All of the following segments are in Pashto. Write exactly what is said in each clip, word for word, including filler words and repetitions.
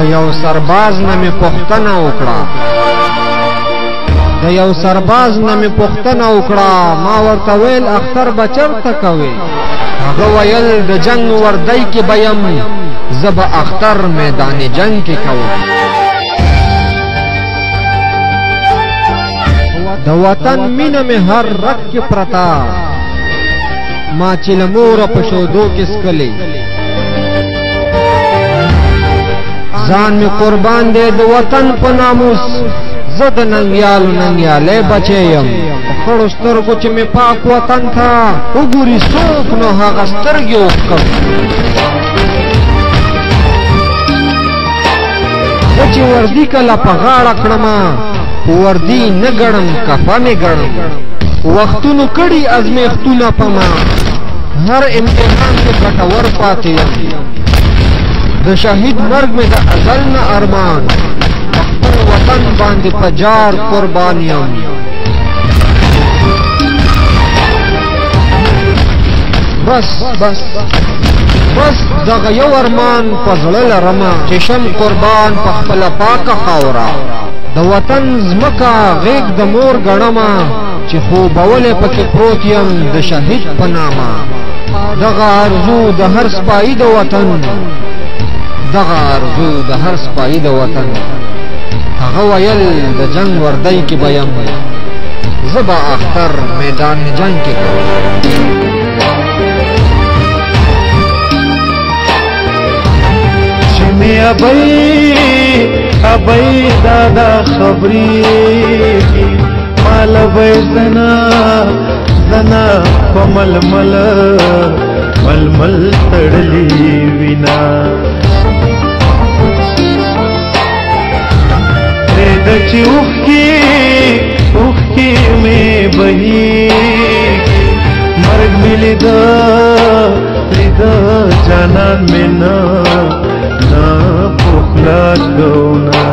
یو سرباز نه مې پوښتنه وکړه د یو سرباز نه مې پوښتنه وکړه ما ورته ویل اختر به چېرته کوې هغه ویل د جنګ وردی کې به یم زه به اختر میدان جنګ کې کوم د وطن مینه مې هر رګ کې پرته ما چې له موره په شودو کې څکلې ځان مې قربان دی د وطن په ناموس زه د ننګیالو ننګیالی بچی یم په خړو سترګو چې مې پاک وطن ته وګوري څوک نو هغه سترګې وښکم زه چې وردي کله په غاړه کړمه وردي نه ګڼم کفه مې ګڼم وختونو کړي ازمیښتونه په ما هر امتحان کې ګټور پاتې یم د شهید مرګ مې د ازل نه ارمان په خپل وطن باندې په جار قربان یم بس بس بس دغه یو ارمان په زړه لرمه چې شم قربان په خپله پاکه خاوره د وطن ځمکه غیږ د مور ګڼمه چې خوبولی پکې پروت یم د شهید په نامه دغه ارزو د هر سپایي د وطن دغه ارزو د هر سپایي د وطن هغه ویل د جنګ وردی کې به یم زه به اختر میدان جنګ کې کوم چې مې ابۍ ابۍ دادا خبرېږي مال به زنا زنا په ململ ململ تړلې وینا د چې اوښکې اوښکې مې بهېږي مرګ مې لیده لیده جانان مې نه نه پوښلاش ګونه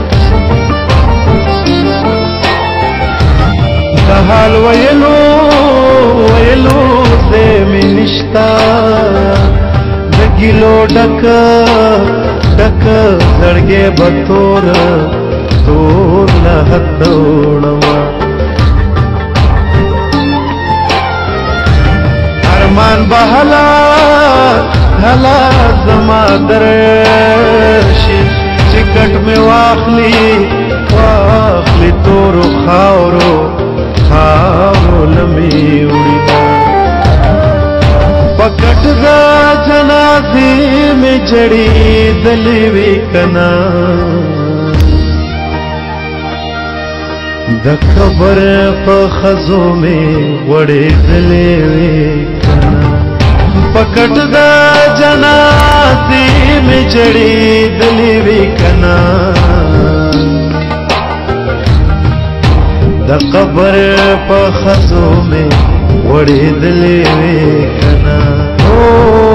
د حال ویلو ویلو ځای مې نشته د ګیلو ډکه ډکه زړګی به تور تور لحد وړمه ارمان به هلا هلا زما درشي چې کټ مې واخلي واخلي تورو خاورو خاورو لمې وړي په کټ د جنازې مې جړېدلې وې کنه د قبر په خزو مې وړېدلې وې کنه په کټ د جنازې مې جړېدلې وې کنه د قبر په خزو مې وړېدلې وې کنه